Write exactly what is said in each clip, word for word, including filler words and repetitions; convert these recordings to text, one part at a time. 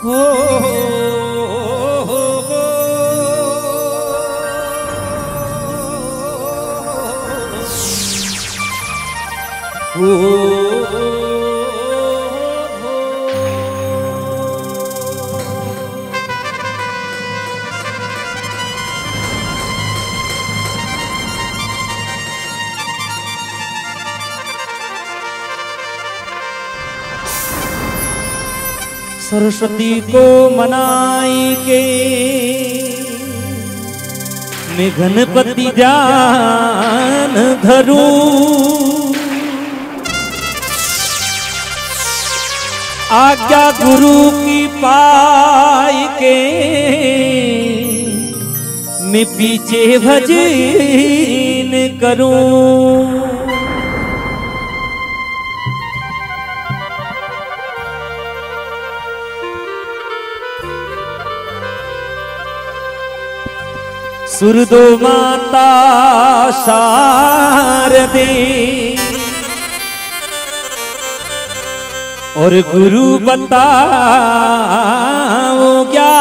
हो सरस्वती को मनाई के मैं गणपति जान धरूं, आज्ञा गुरु की पाई के मैं पीछे भजन करूं। सुरदो माता शारदे और गुरु बताओ क्या,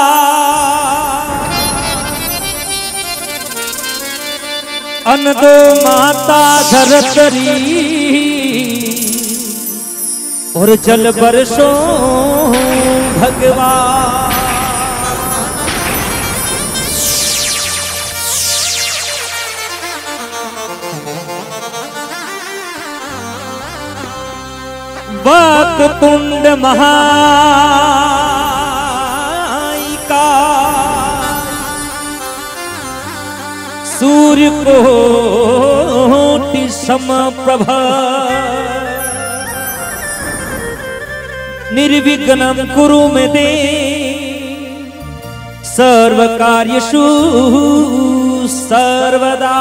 अनदो माता धरतरी और जल बरसो भगवान। वक्रतुंड महाकाय सूर्य कोटि समप्रभ निर्विघ्नं कुरु मे देव सर्व कार्येषु सर्वदा।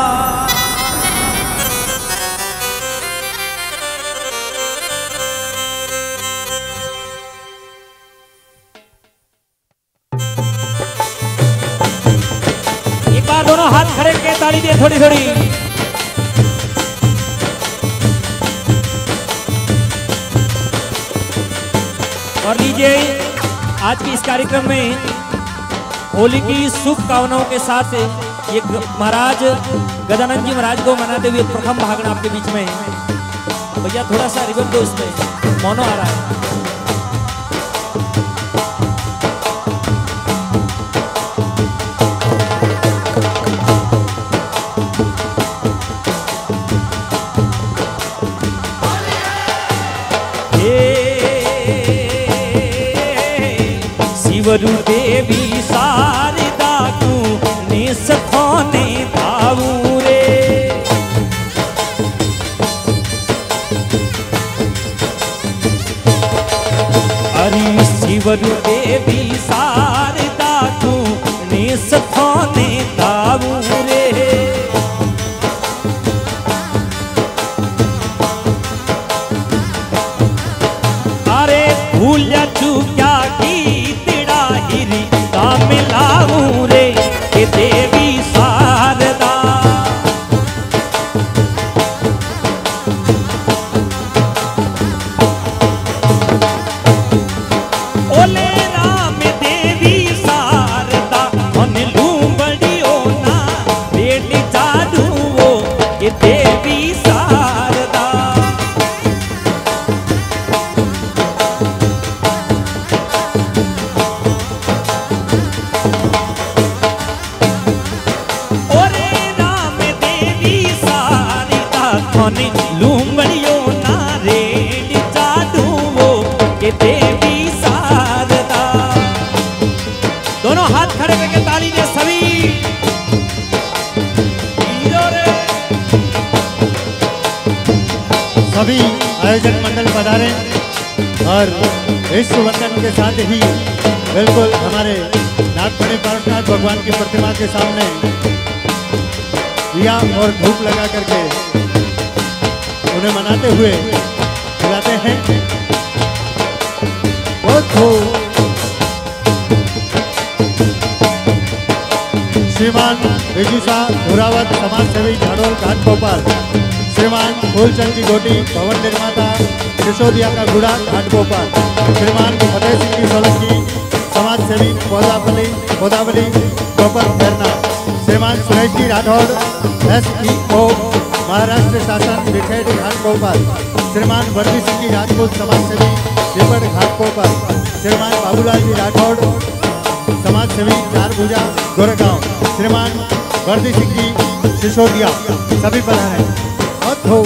दोनों हाथ खड़े के ताली दिए थोड़ी थोड़ी। और लीजिए आज के इस कार्यक्रम में होली की शुभकामनाओं के साथ ये महाराज गजानन जी महाराज को मनाते हुए प्रथम भागना आपके बीच में है। भैया थोड़ा सा रिबन दो, इसमें मोनो आ रहा है। शिवरु देवी शारदा को निसथोने धावू रे, अरे शिवरु देवी शारदा को निसथोने धावू रे। अरे भूल जा चूक्या की मिलाऊं रे के देवी शारदा, ओले राम देवी शारदा मन लू बड़ियो ना बेटी जादू वो के देवी शारदा। लूंबड़ियो ना रेड जादू वो के देवी शारदा। दोनों हाथ खड़े करके ताली दे सभी। सभी आयोजक मंडल पधारे और इस सुवंदन के साथ ही बिल्कुल हमारे नागफणी पार्वतीनाथ भगवान की प्रतिमा के सामने दिया और धूप लगा करके उन्हें मनाते हुए खिलाते हैं। श्रीमान बिजू शाह धुरावत समाज सेवी झाड़ोल घाट भोपाल श्रीमान फूलचंद की गोटी भवन निर्माता सिसोदिया का गुड़ा घाटगोपाल, श्रीमान फतेह सिंह की सोलंकी समाज सेवी पौदावली पौदावली गोपर खैरना, श्रीमान Suresh ji Rathod S E O Maharashtra शासन विखेड़ घाटगोपाल, श्रीमान वर्दी सिंह जी राजपूत समाज सेवी देवड़ घाटगोपाल, श्रीमान बाबूलाल जी राठौड़ समाज सेवी चार भुजा गोरेगांव, श्रीमान वर्दी सिंह जी सिसोदिया, सभी पधारे बहुत हो।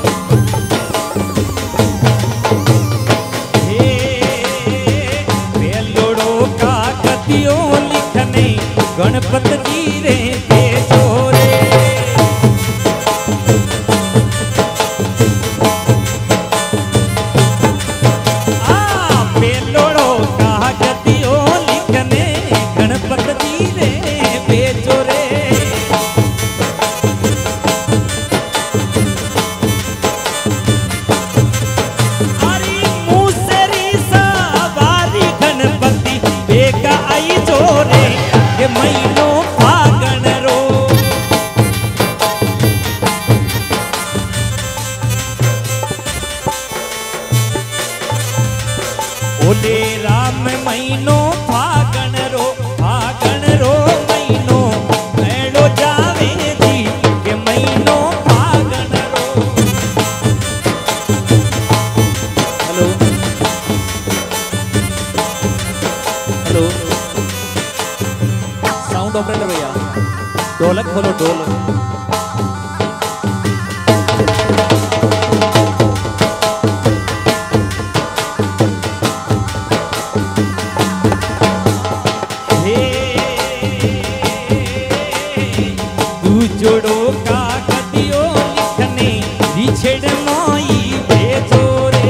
लिखने गणपत जी रे छोरे आ पेलोड़ो का गतियों लिखने गणपत जी रे बेचोरे हरी मुसरी सवारी गणपति बेका आई जोरे के महीनों फागण रो ओले राम महीनों फागण रो फागण रो महीनों ऐड़ो जावे जी के महीनों फागण रो। हेलो हेलो साउंड ऑपरेटर भैया ढोलक खोलो ढोलक। तू जोड़ो का कतियो लिखने बिछड़ मोई बेचोरे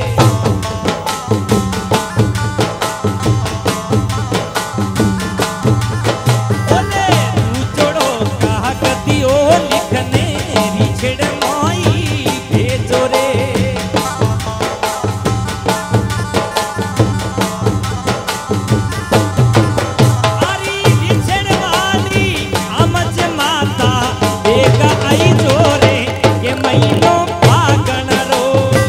लिखने रिछड़ मोई बेचोरे अरे रिछड़ वाली अमज माता बेगा आई जोरे के महीनों फागण रो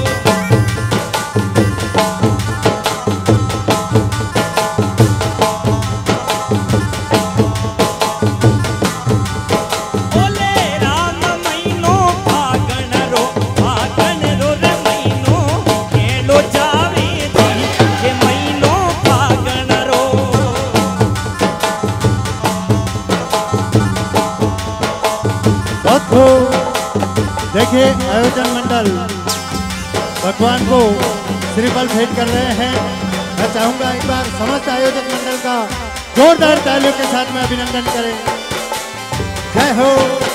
देखिए आयोजन मंडल भगवान को श्रीफल भेंट कर रहे हैं। मैं चाहूंगा एक बार समस्त आयोजक मंडल का जोरदार तालियों के साथ में अभिनंदन करें। जय हो।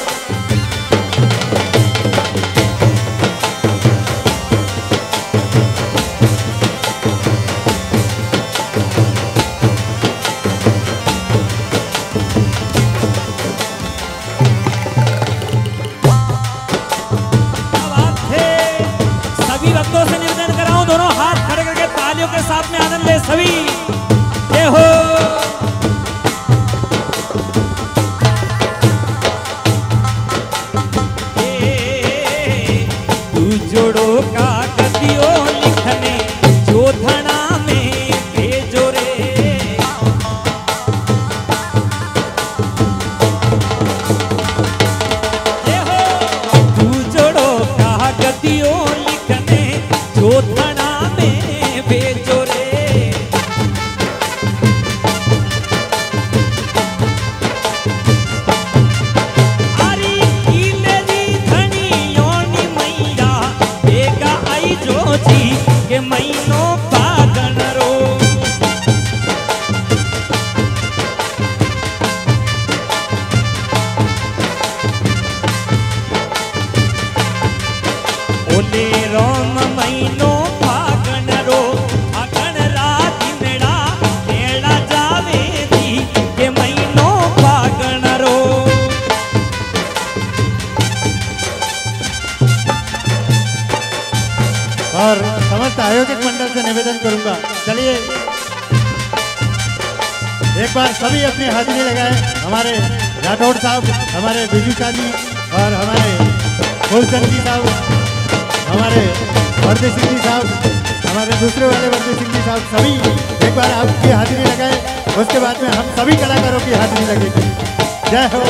से निवेदन कराऊं दोनों हाथ खड़े करके तालियों के साथ में आनंद ले सभी। जय हो। तू जोड़ो का गतियों लिखने जोधना में भेजो रे जय हो। तू जोड़ो का गतियों जोधना में भेजो रे अरे इलेरी धनियोनी मैया बेगा आई जो जी के महीनों फागण रो ओले रोम महीनों फागण रो फागण रात नेड़ा नेड़ा जावे दी के महीनों फागण रो और समस्त आयोजक मंडल से निवेदन करूंगा, चलिए एक बार सभी अपनी हाजिरी लगाए। हमारे राठौड़ साहब, हमारे बिजू शाह जी और हमारे फूलचंद जी साहब, हमारे वर्दी सिंह जी साहब, हमारे दूसरे वाले वर्दी सिंह जी साहब, सभी एक बार आपकी हाजिरी लगाए, उसके बाद में हम सभी कलाकारों की हाजिरी लगेगी। जय हो।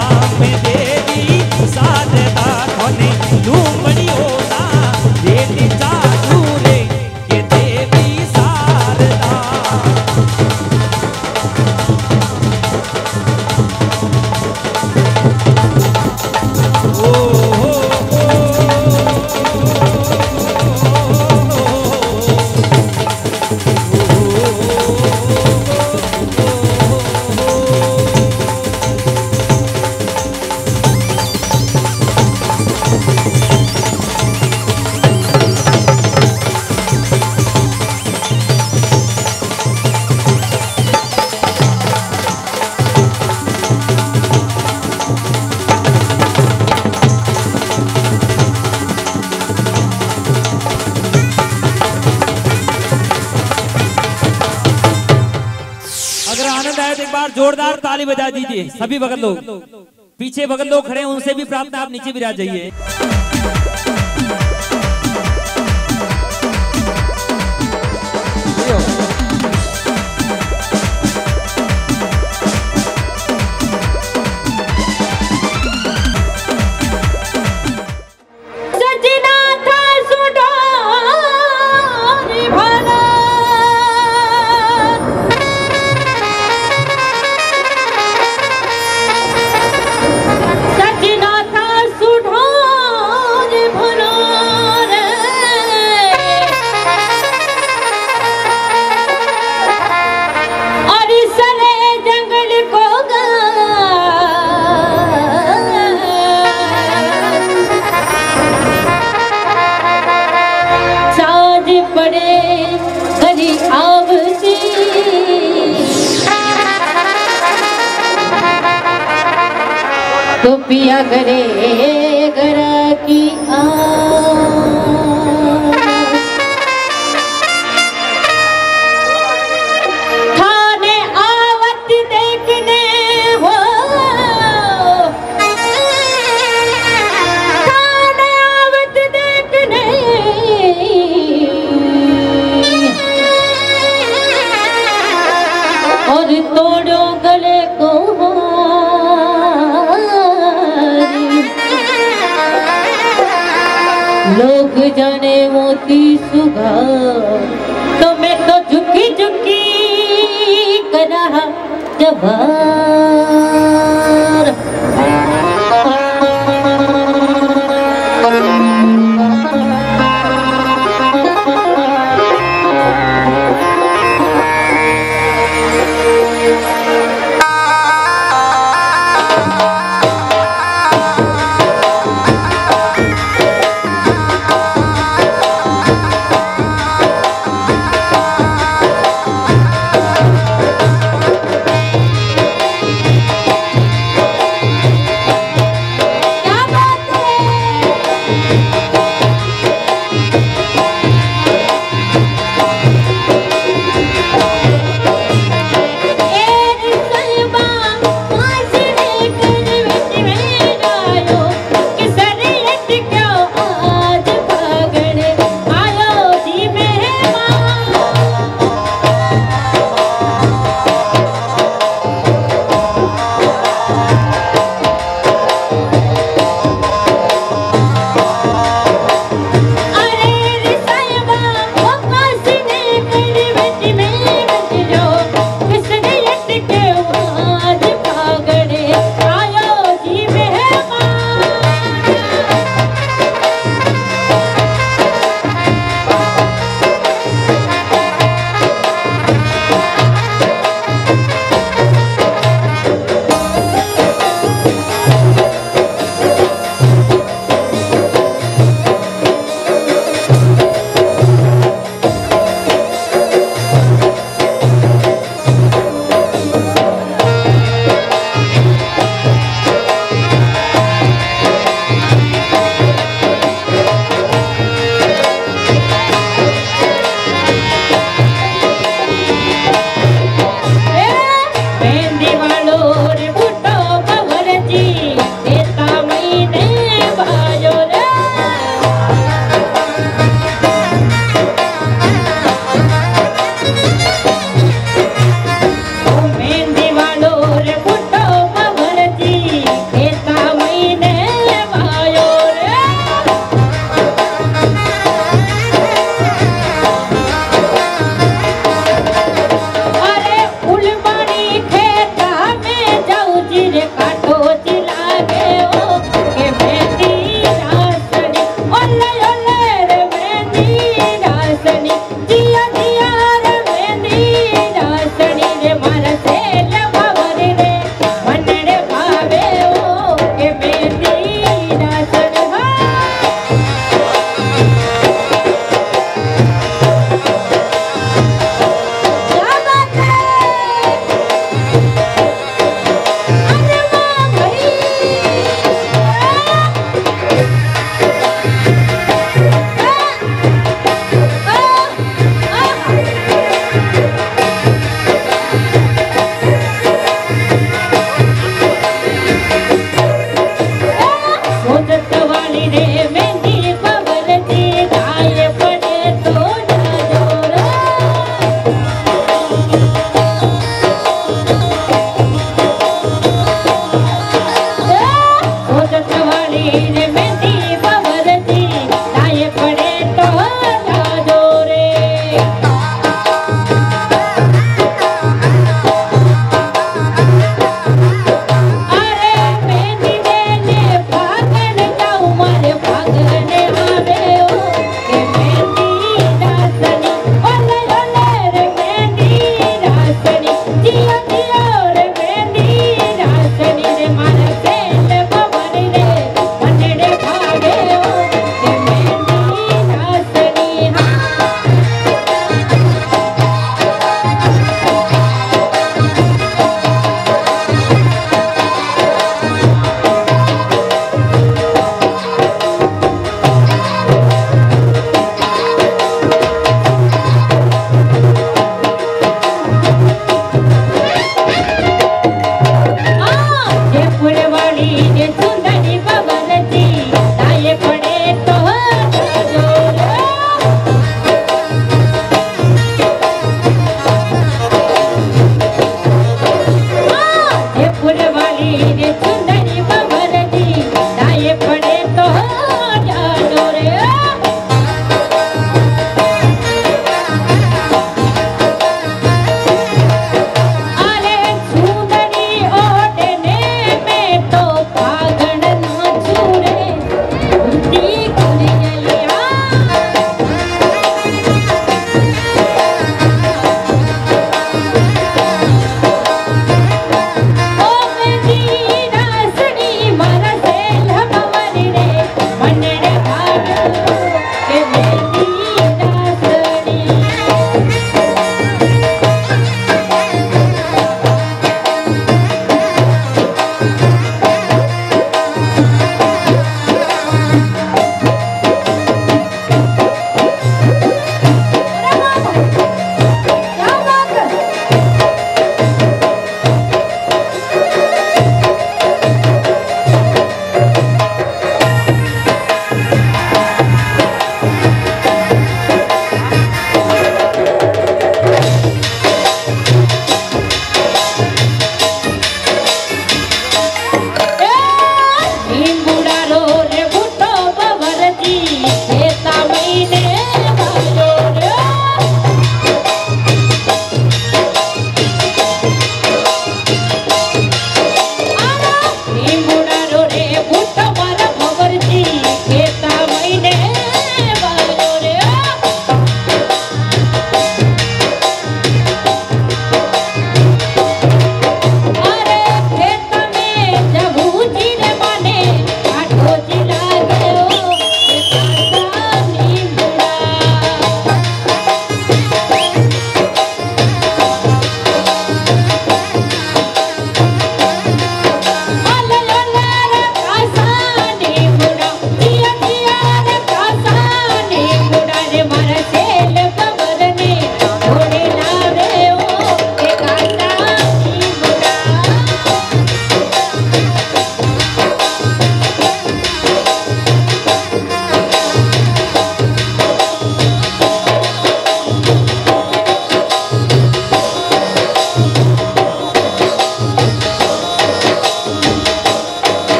में देवी शारदा कोने लूमड़ी होना बेटी चाचू रे ये देवी शारदा। ओ हो एक बार जोरदार ताली बजा दीजिए सभी बगल लोग। पीछे बगल लोग खड़े हैं उनसे भी प्रार्थना आप नीचे विराज जाइए। तो पिया करे गरा की थाने आवत देखने हो थाने आवत देखने और तोड़ो गले को लोग जाने मोती सुगा तो मैं तो झुकी झुकी करा जवान।